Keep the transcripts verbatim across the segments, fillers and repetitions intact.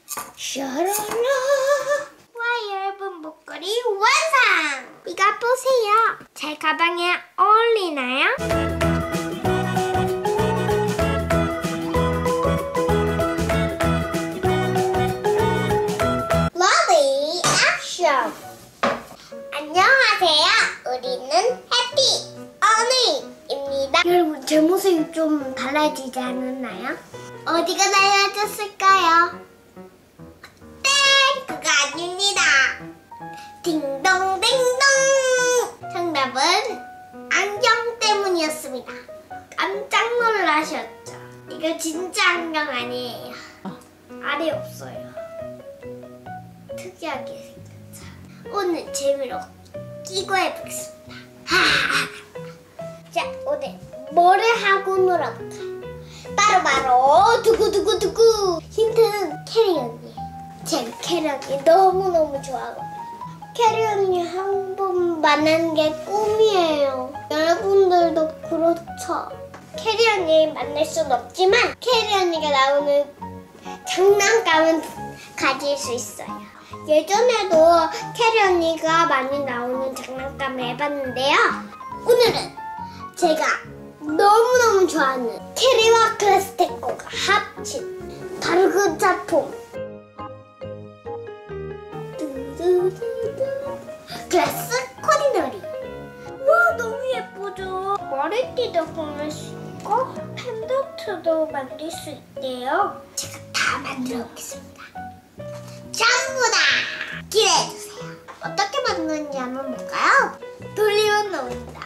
샤라라. 와, 여러분, 목걸이 완성! 이거 보세요. 제 가방에 어울리나요? 러비 액션! 안녕하세요. 우리는 해피 어니입니다. 여러분, 제 모습이 좀 달라지지 않았나요? 어디가 달라졌을까요? 땡! 그거 아닙니다. 딩동댕동! 정답은 안경 때문이었습니다. 깜짝 놀라셨죠? 이거 진짜 안경 아니에요. 알이 없어요. 특이하게 생겼죠. 오늘 재미로 끼고 해보겠습니다. 자, 오늘 뭐를 하고 놀아볼까요? 바로바로 두구두구두구! 힌트는 캐리 언니. 제가 캐리 언니 너무너무 좋아하거든요. 캐리 언니 한 번 만나는 게 꿈이에요. 여러분들도 그렇죠? 캐리 언니 만날 순 없지만 캐리 언니가 나오는 장난감은 가질 수 있어요. 예전에도 캐리 언니가 많이 나오는 장난감을 해봤는데요. 오늘은 제가 너무너무 좋아하는 캐리와 글라스테코가 합친 바로 그 작품. 글라스 코디놀이. 와, 너무 예쁘죠? 머리띠도 꾸밀 수 있고 펜던트도 만들 수 있대요. 제가 다 만들어 보겠습니다. 전부 다 기대해주세요. 어떻게 만드는지 한번 볼까요? 돌리면 나옵니다.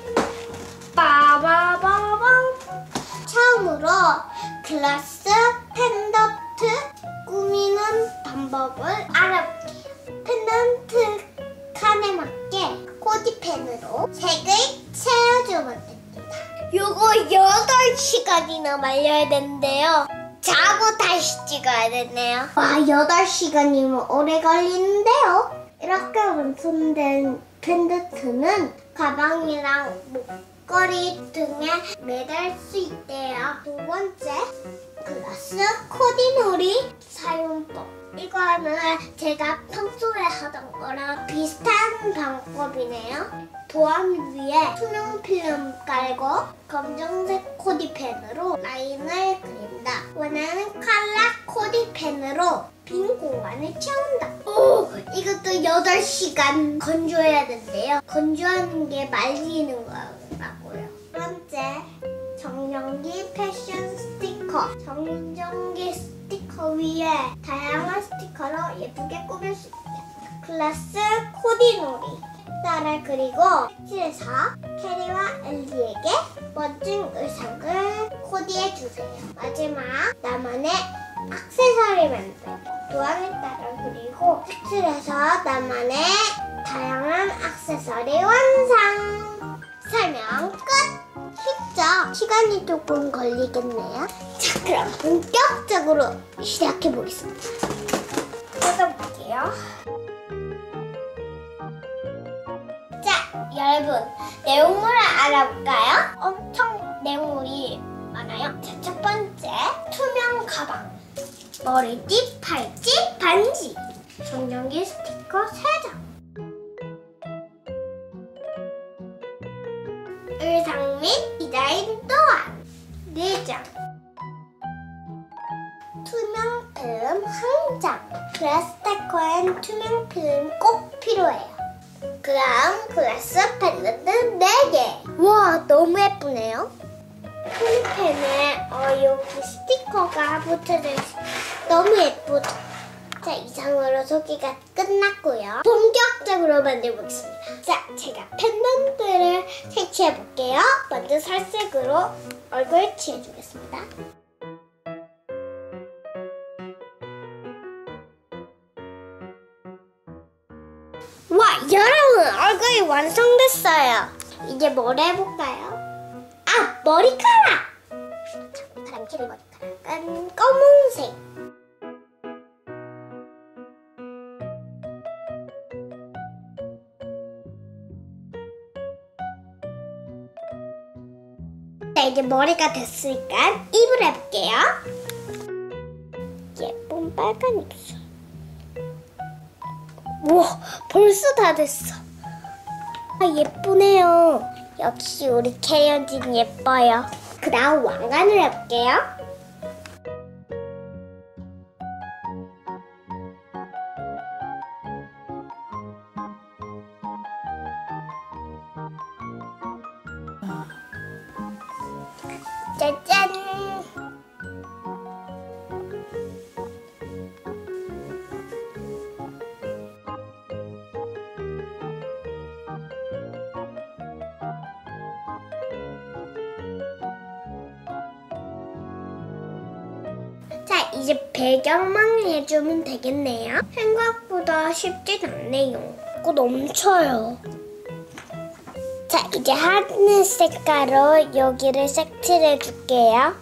빠바바밤. 처음으로 글라스 펜던트 꾸미는 방법을 알아볼게요. 펜던트 칸에 맞게 코디펜으로 색을 채워주면 됩니다. 요거 여덟 시간이나 말려야 되는데요. 자고 다시 찍어야 되네요. 와, 여덟 시간이면 오래 걸리는데요. 이렇게 완성된 펜던트는 가방이랑 목걸이 등에 매달 수 있대요. 두 번째, 글라스 코디놀이 사용법. 이거는 제가 평소에 하던 거랑 비슷한 방법이네요. 도안 위에 투명 필름 깔고 검정색 코디펜으로 라인을 그린다. 원하는 컬러 코디펜으로 빈 공간을 채운다. 오! 이것도 여덟 시간 건조해야 된대요. 건조하는 게 말리는 거라고요. 두 번째, 정전기 패션 스티커. 정전기 스티커 위에 다양한 스티커로 예쁘게 꾸밀 수 있대요. 글라스 코디놀이. 색깔을 그리고 색칠해서 캐리와 엘리에게 멋진 의상을 코디해주세요. 마지막, 나만의 액세서리 만들기. 도안을 따라 그리고 색칠해서 나만의 다양한 액세서리 완성! 설명 끝! 쉽죠? 시간이 조금 걸리겠네요. 자, 그럼 본격적으로 시작해보겠습니다. 뜯어볼게요. 자, 여러분, 내용물을 알아볼까요? 엄청 내용물이 많아요. 자, 첫 번째, 투명 가방. 머리띠, 팔찌, 반지. 정전기 스티커 세 장. 의상 및 디자인 또한 네 장. 투명 필름 한 장. 글라스테코엔 투명 필름 꼭 필요해요. 그럼 글라스 펜던트 네 개. 와, 너무 예쁘네요. 펜펜에 어, 여기 스티커가 붙여져 있어요. 너무 예쁘죠? 자, 이상으로 소개가 끝났고요. 본격적으로 만들어보겠습니다. 자, 제가 펜던트를 색칠해볼게요. 먼저 살색으로 얼굴 칠해주겠습니다. 와, 여러분, 얼굴이 완성됐어요. 이제 뭘 해볼까요? 아, 머리카락! 바람캐리 머리카락은 검은색. 자, 이제 머리가 됐으니까 입을 해볼게요. 예쁜 빨간 입술. 우와, 벌써 다 됐어. 아, 예쁘네요. 역시 우리 캐리언진 예뻐요. 그 다음 왕관을 해볼게요. 짜잔! 자, 이제 배경만 해주면 되겠네요. 생각보다 쉽진 않네요. 꼭 넘쳐요. 자, 이제 하늘 색깔로 여기를 색칠해 줄게요.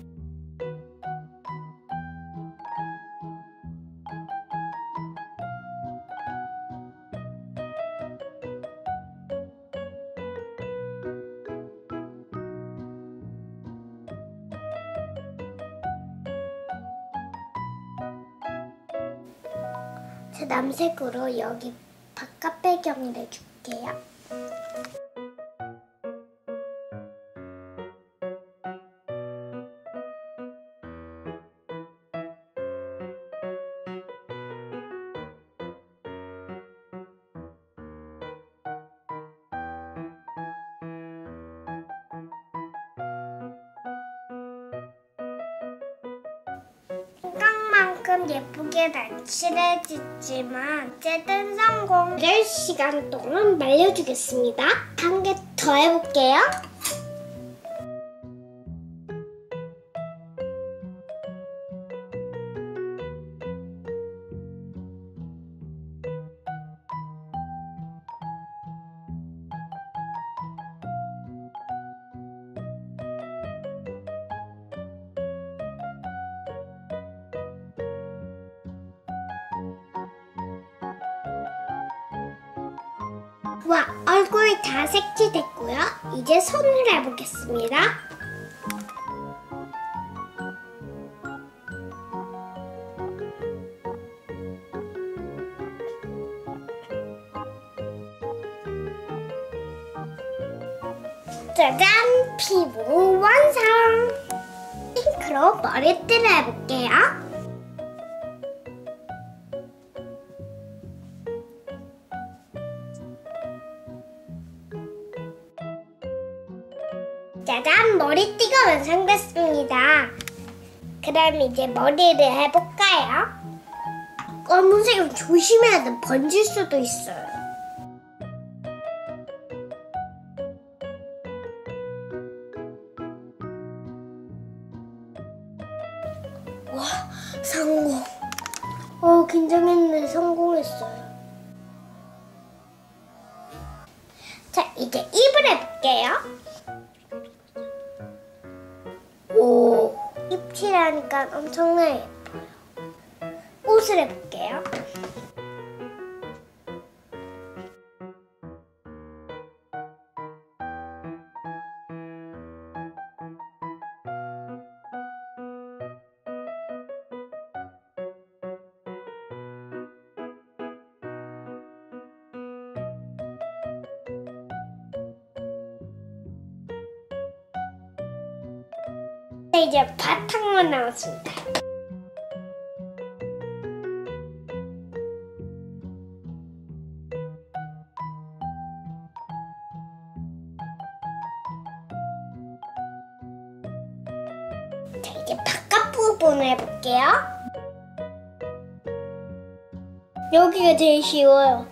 자, 남색으로 여기 바깥 배경을 해줄게요. 생각만큼 예쁘게 안 칠해지지만 어쨌든 성공. 여덟 시간 동안 말려주겠습니다. 한 개 더 해볼게요. 와, 얼굴이 다 색칠됐고요. 이제 손을 해보겠습니다. 짜잔! 피부 완성! 핑크로 머리띠를 해볼게요. 짜잔! 머리띠가 완성됐습니다. 그럼 이제 머리를 해볼까요? 검은색은 조심해야 돼. 번질 수도 있어요. 와, 성공. 어, 긴장했는데 성공했어요. 자, 이제 입을 해볼게요. 오, 입칠하니까 엄청나게 예뻐요. 옷을 해볼게요. 이제 바탕만 남았습니다. 자, 이제 바깥 부분을 해볼게요. 여기가 제일 쉬워요.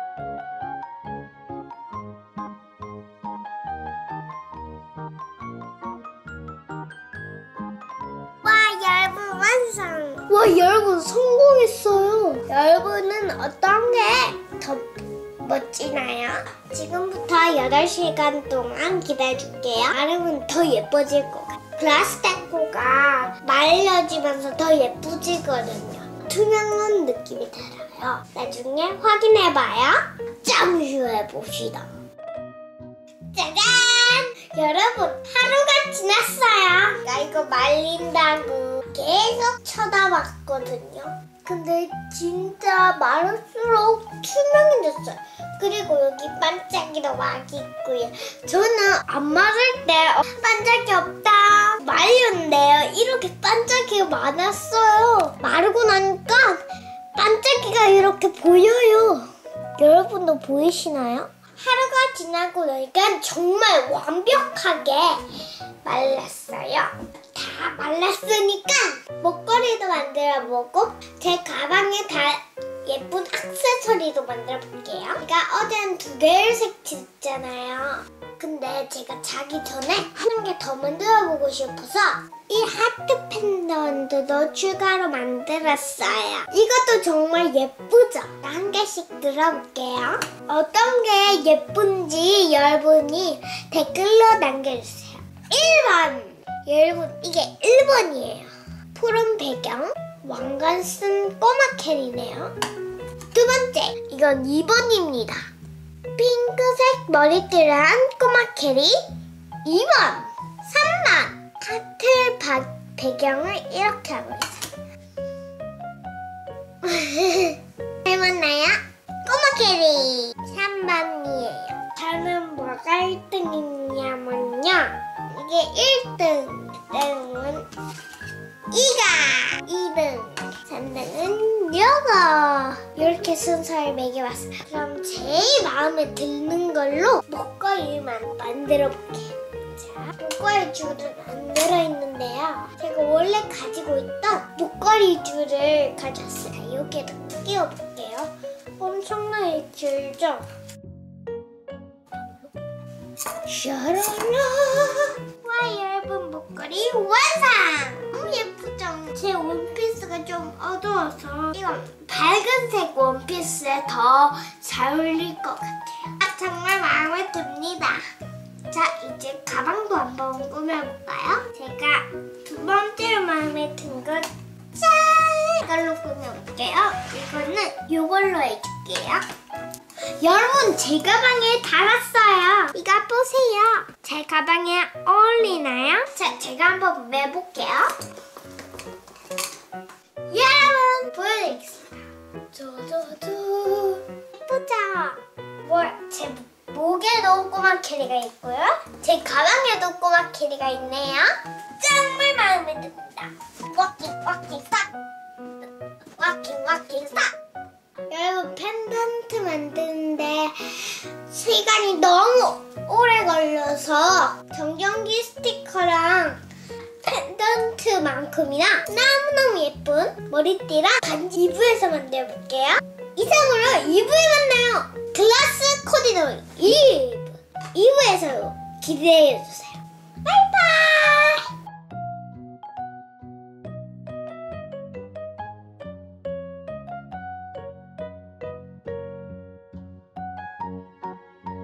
여러분 완성! 와, 여러분 성공했어요. 여러분은 어떤 게 더 멋지나요? 지금부터 여덟 시간 동안 기다려줄게요. 여러분 더 예뻐질 것 같아요. 글라스 데코가 말려지면서 더 예뻐지거든요. 투명한 느낌이 들어요. 나중에 확인해봐요. 잠시 후에 봅시다. 짜잔! 여러분, 하루가 지났어요. 나 이거 말린다고 계속 쳐다봤거든요. 근데 진짜 마를수록 투명해졌어요. 그리고 여기 반짝이도 막 있고요. 저는 안 마를 때 어, 반짝이 없다 말렸는데요. 이렇게 반짝이가 많았어요. 마르고 나니까 반짝이가 이렇게 보여요. 여러분도 보이시나요? 하루가 지나고 나니까 정말 완벽하게 말랐어요. 다 말랐으니까 목걸이도 만들어 보고 제 가방에 다 예쁜 액세서리도 만들어 볼게요. 제가 어제는 두 개를 색칠했잖아요. 근데 제가 자기 전에 한 개 더 만들어 보고 싶어서 이 하트 펜던트도 추가로 만들었어요. 이것도 정말 예쁘죠? 한 개씩 들어볼게요. 어떤 게 예쁜지 여러분이 댓글로 남겨주세요. 일 번! 여러분, 이게 일 번이에요. 푸른 배경, 왕관 쓴 꼬마 캐리네요. 두 번째, 이건 이 번입니다. 핑크색 머리띠를 한 꼬마 캐리. 이 번! 삼 번! 하트 바, 배경을 이렇게 하고 있어요. 닮았나요? 꼬마 캐리 삼 번이에요. 저는 뭐가 일 등이냐면요. 이게 일 등, 등은 이가, 이 등, 삼 등은 요거. 이렇게 순서를 매겨봤어요. 그럼 제일 마음에 드는 걸로 목걸이만 만들어 볼게요. 자, 목걸이 줄은 안 들어있는데요. 제가 원래 가지고 있던 목걸이 줄을 가져왔어요. 자, 여기에다 끼워볼게요. 엄청나게 길죠? 샤라라! 와, 여러분, 목걸이 완성! 너무 예쁘죠? 제 원피스가 좀 어두워서 이건 밝은색 원피스에 더 잘 어울릴 것 같아요. 아, 정말 마음에 듭니다. 자, 이제 가방도 한번 꾸며볼까요? 제가 두 번째로 마음에 든 건 짠! 이걸로 꾸며볼게요. 이거는 이걸로 해줄게요. 여러분, 제 가방에 달았어요. 이거 보세요. 제 가방에 어울리나요? 자, 제가 한번 매볼게요. 여러분, 보여드리겠습니다. 쪼쪼쪼. 예쁘죠? 뭐, 제 목에도 꼬마 캐리가 있고요. 제 가방에도 꼬마 캐리가 있네요. 정말 마음에 듭니다. 워킹, 워킹, 싹! 워킹, 워킹, 싹! 여러분, 펜던트 만드는데 시간이 너무 오래 걸려서 정전기 스티커랑 펜던트만큼이나 너무너무 예쁜 머리띠랑 반지 이 부에서 만들어볼게요. 이상으로 이 부에 만나요. 글라스 코디너 이 부. 이 부에서 기대해주세요.